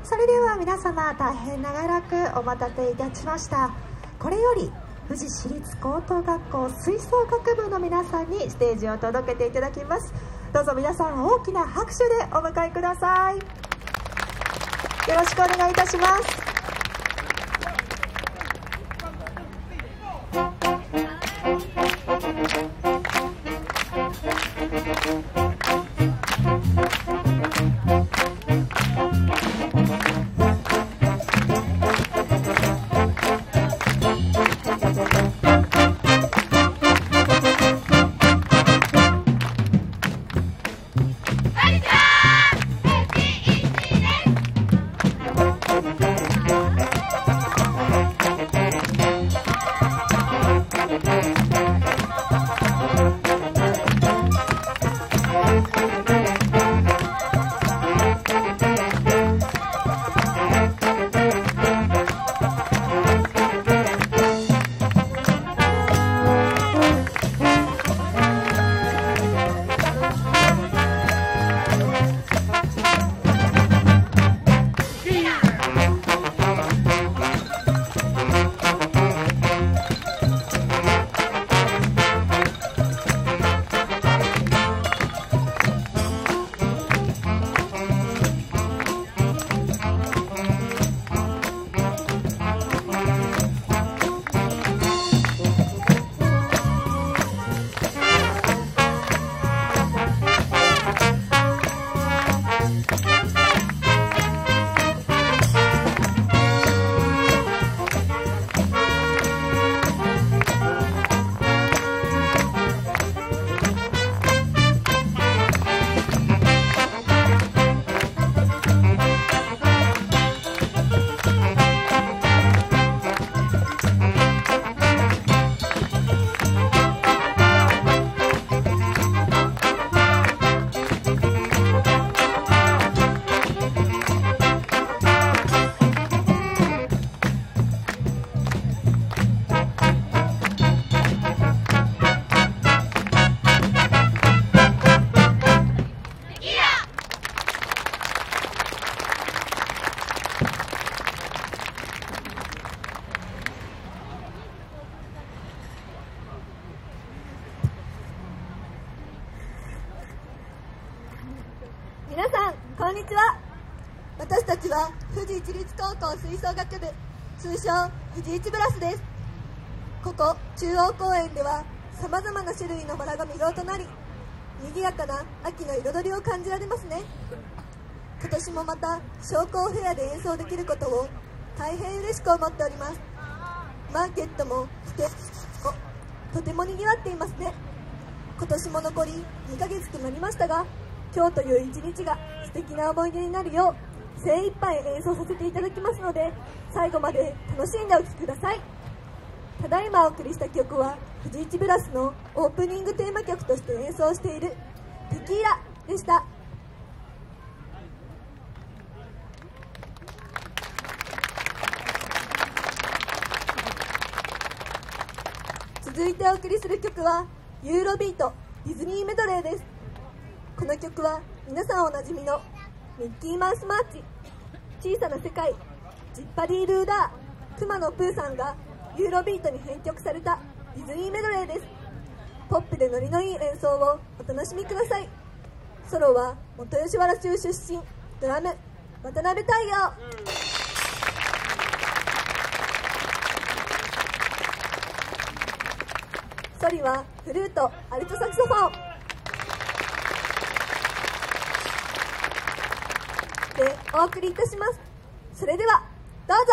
それでは皆様、大変長らくお待たせいたしました。これより富士市立高等学校吹奏楽部の皆さんにステージを届けていただきます。どうぞ皆さん大きな拍手でお迎えください。よろしくお願いいたします。 皆さんこんにちは。私たちは富士市立高校吹奏楽部、通称富士市ブラスです。ここ中央公園ではさまざまな種類のバラが見頃となり、賑やかな秋の彩りを感じられますね。今年もまた商工フェアで演奏できることを大変嬉しく思っております。マーケットもとても賑わっていますね。今年も残り2ヶ月となりましたが、今日という一日が素敵な思い出になるよう精一杯演奏させていただきますので、最後まで楽しんでお聴きください。ただいまお送りした曲は富士市ブラスのオープニングテーマ曲として演奏しているテキーラでした。続いてお送りする曲はユーロビートディズニーメドレーです。この曲は皆さんおなじみのミッキーマウスマーチ、小さな世界、ジッパディルーダー、くまのプーさんがユーロビートに編曲されたディズニーメドレーです。ポップでノリのいい演奏をお楽しみください。ソロは元吉原州出身、ドラム渡辺太陽。ソリはフルート、アルトサクソフォンでお送りいたします。それではどうぞ。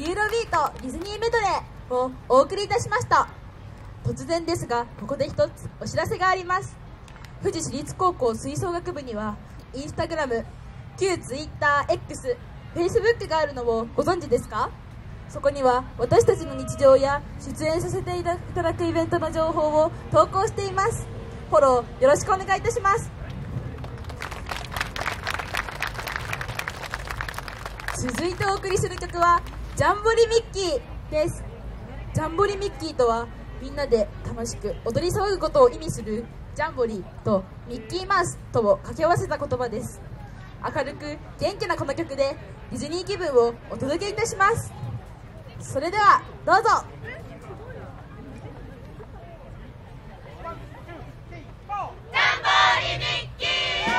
ユーロビートディズニーメドレーをお送りいたしました。突然ですが、ここで一つお知らせがあります。富士市立高校吹奏楽部にはインスタグラム、旧ツイッター X、フェイスブックがあるのをご存知ですか？そこには私たちの日常や出演させていただくイベントの情報を投稿しています。フォローよろしくお願いいたします。続いてお送りする曲はジャンボリミッキーです。ジャンボリミッキーとはみんなで楽しく踊り騒ぐことを意味するジャンボリーとミッキーマウスとを掛け合わせた言葉です。明るく元気なこの曲でディズニー気分をお届けいたします。それではどうぞ。 ジャンボリミッキ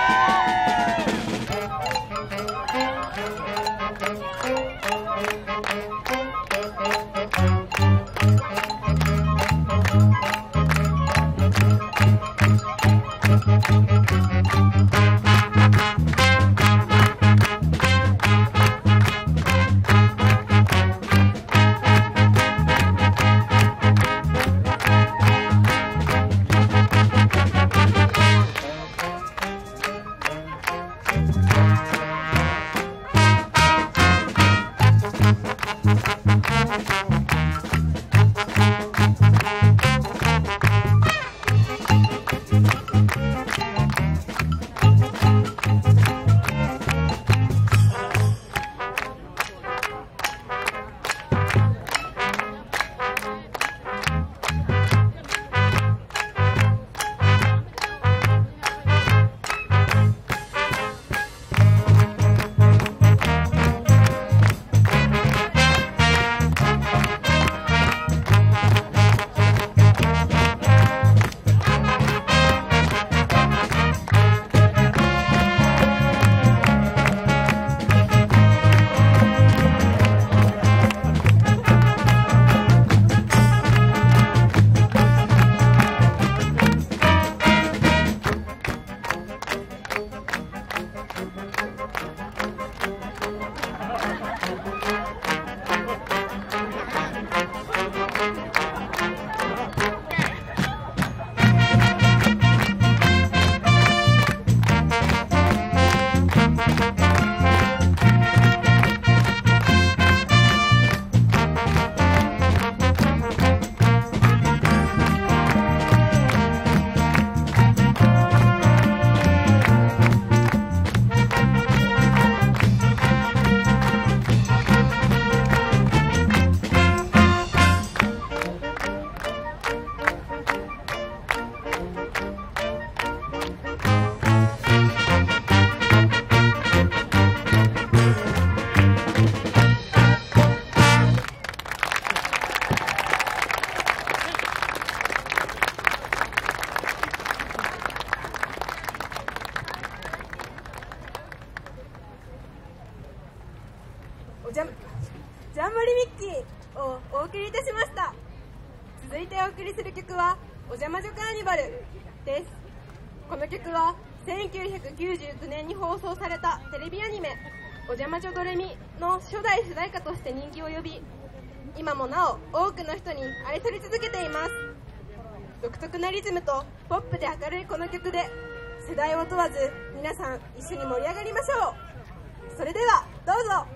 ジャンボリミッキーをお送りいたしました。続いてお送りする曲はおじゃ魔女カーニバルです。この曲は1999年に放送されたテレビアニメおじゃ魔女ドレミの初代主題歌として人気を呼び、今もなお多くの人に愛され続けています。独特なリズムとポップで明るいこの曲で世代を問わず皆さん一緒に盛り上がりましょう。それではどうぞ。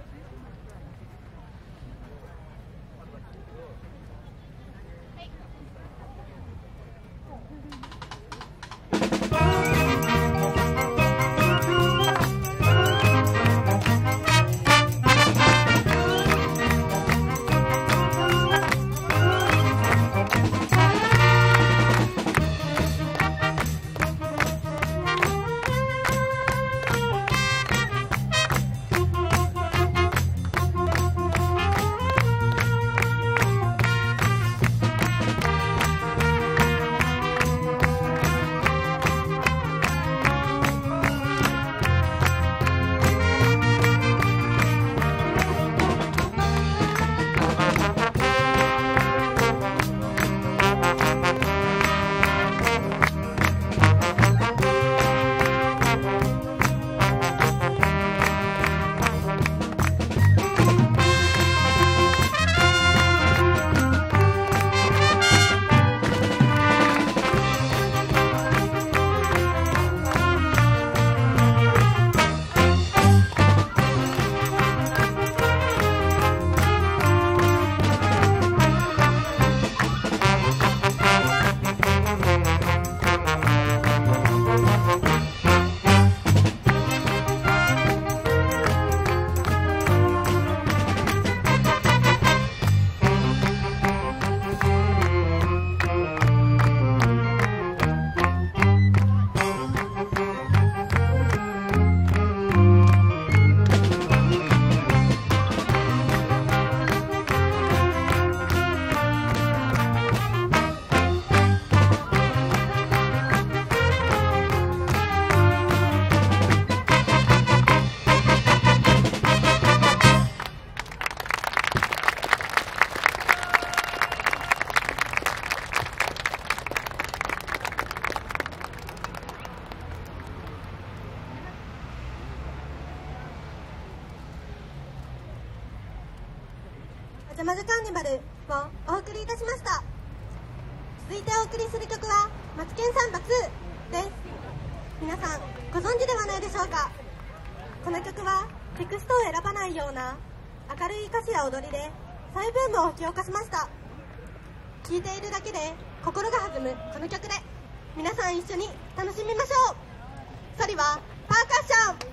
ジャマジュカーニバルをお送りいたしました。続いてお送りする曲はマツケンサンバ2です。皆さんご存知ではないでしょうか。この曲はテクストを選ばないような明るい歌詞や踊りで再ブームを引き起こしました。聴いているだけで心が弾むこの曲で皆さん一緒に楽しみましょう。ソリはパーカッション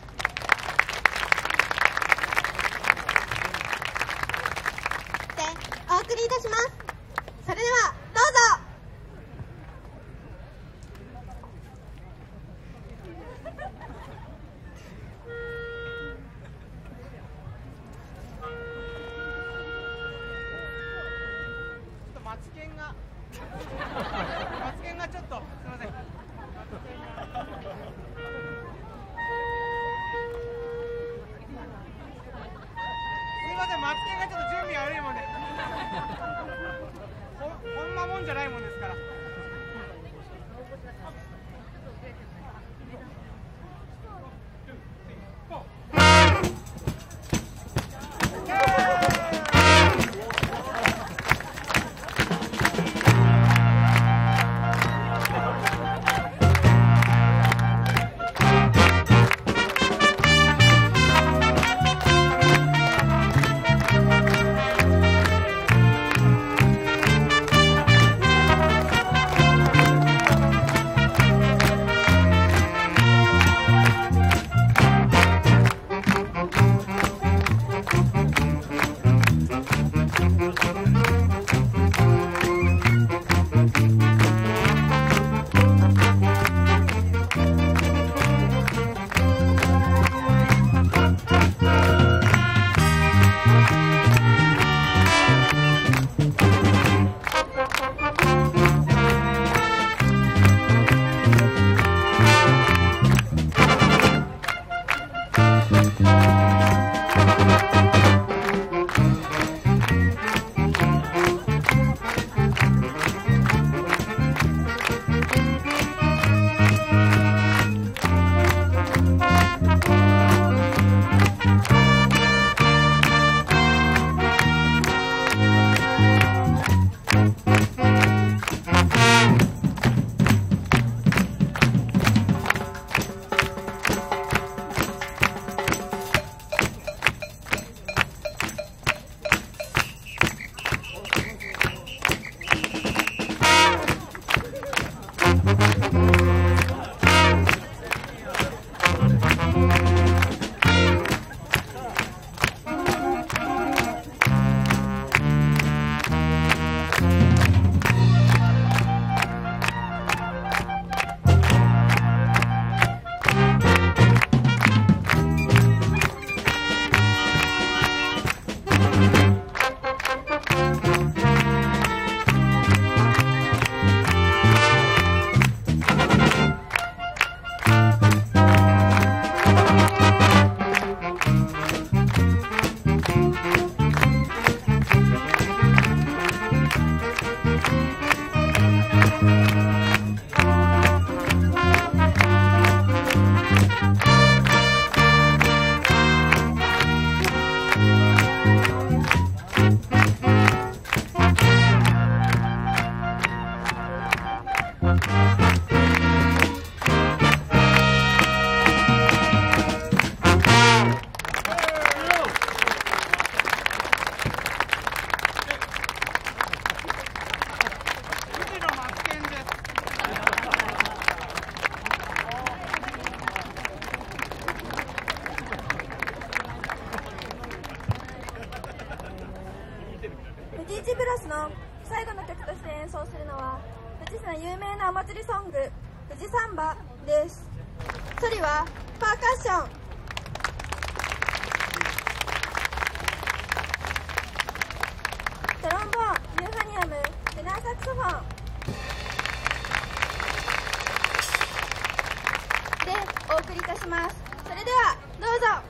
でお送りいたします。それではどうぞ。 マツケンがちょっとすみません。すみません、マツケンがちょっと準備悪いもんでこんなもんじゃないもんですから。 富士市ブラスの最後の曲として演奏するのは富士市の有名なお祭りソング富士サンバです。ソリはパーカッション、トロンボーン、ユーファニアム、テナーサクソフォンでお送りいたします。それではどうぞ。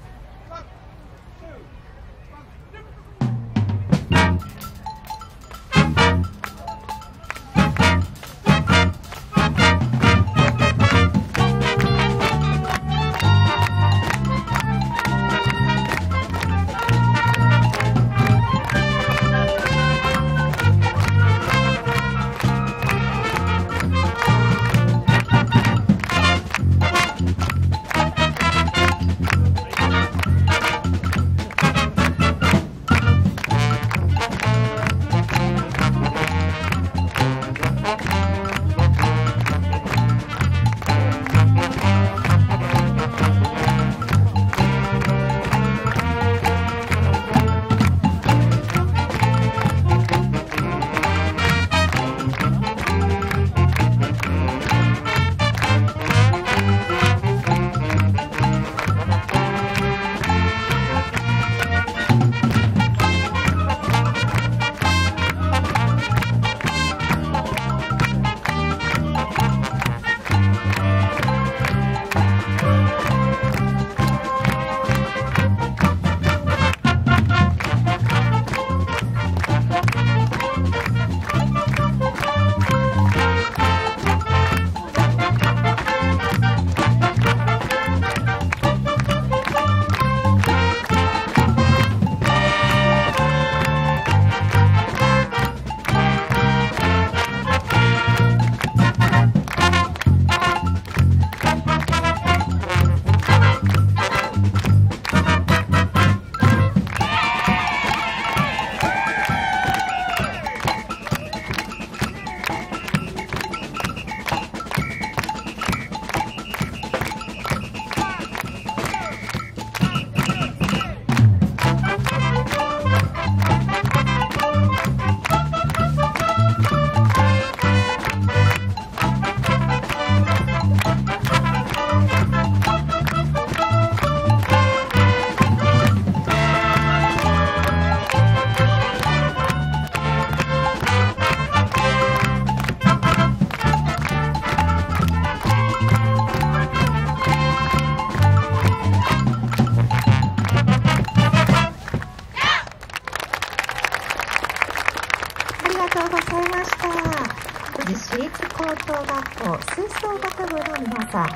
とうございました。富士市立高等学校吹奏楽部の皆さん、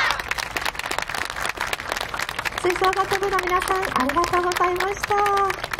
吹奏楽部の皆さん、ありがとうございました。